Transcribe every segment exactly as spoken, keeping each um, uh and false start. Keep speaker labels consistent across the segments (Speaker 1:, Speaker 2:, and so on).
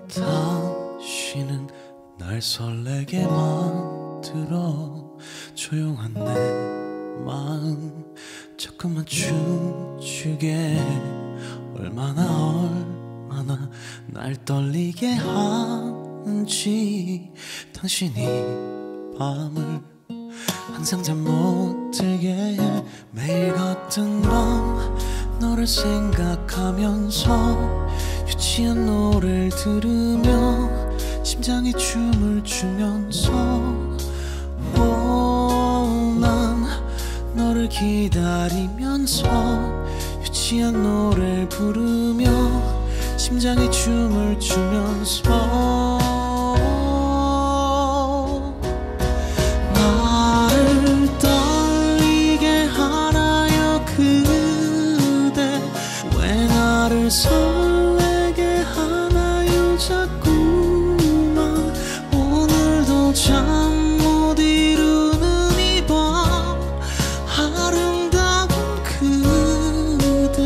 Speaker 1: 당신은 날 설레게 만들어 조용한 내 마음 자꾸만 춤추게 얼마나 얼마나 날 떨리게 하는지 당신이 밤을 항상 잠 못 들게 해 매일 같은 밤 너를 생각하면서 유치한 노래를 들으며 심장이 춤을 추면서 오, 난 너를 기다리면서 유치한 노래를 부르며 심장이 춤을 추면서 나를 떨리게 하나요 그대 왜 나를 설레게 하나요 자꾸만 오늘도 잠 못 이루는 이 밤 아름다운 그대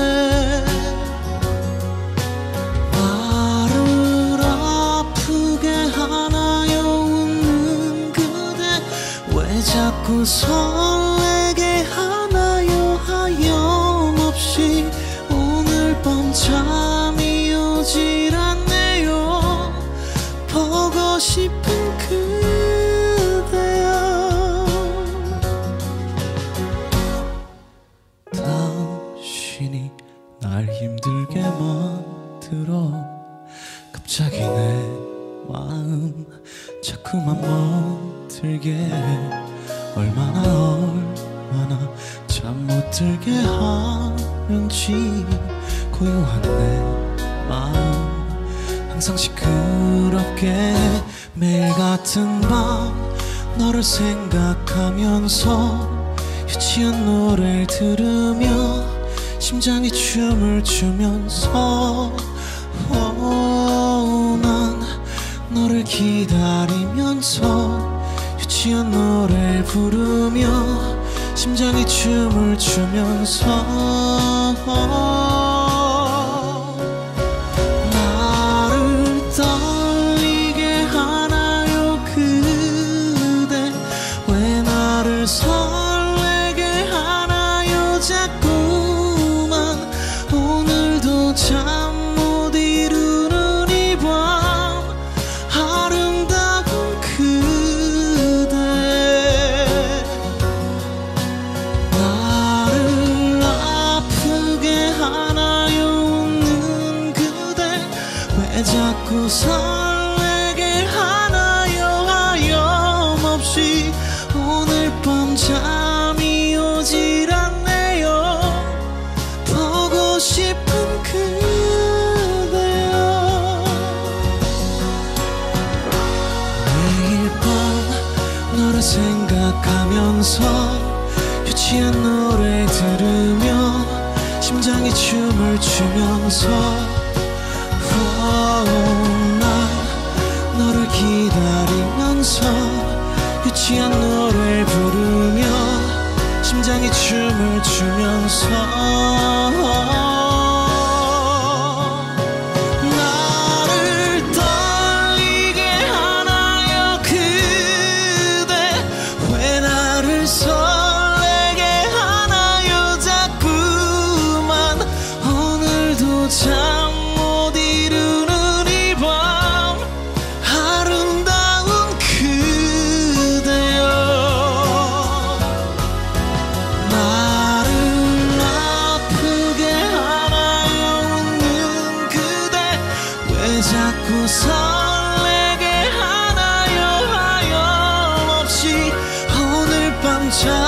Speaker 1: 나를 아프게 하나요 웃는 그대 왜 자꾸 설레게 하나요 하염없이 오늘 밤 잠이 오질 않네요 보고 싶은 그대여 당신이 날 힘들게 만들어 갑자기 내 마음 자꾸만 멈들게 해 얼마나 얼마나 잠 못 들게 하는지 고요한 내 마음 항상 시끄럽게 매일 같은 밤 너를 생각하면서 유치한 노래를 들으며 심장이 춤을 추면서 오, 난 너를 기다리면서 유치한 노래를 부르며 심장이 춤을 추면서 나를 떨리게 하나요 그대 왜 나를 설레게 하나요 자꾸만 오늘도 잠 못 이루는 이 밤 아름다운 그대 나를 아프게 하나요 웃는 그대 왜 자꾸 설레게 하나요 하염없이 오늘 밤 잠이 오질 않네요 보고 싶은 그대여 매일 밤 너를 생각하면서 유치한 노래 들으며 심장이 춤을 추면서 오, 난 너를 기다리면서 유치한 노래를 부르며 심장이 춤을 추면서 나를 떨리게 하나요 그대 왜 나를 설레게 하나요 자꾸만 오늘도 잠 못 이루는 이 밤 아름다운 그대여 나를 아프게 하나요 웃는 그대 왜 자꾸 설레게 하나요 하염없이 오늘 밤 잠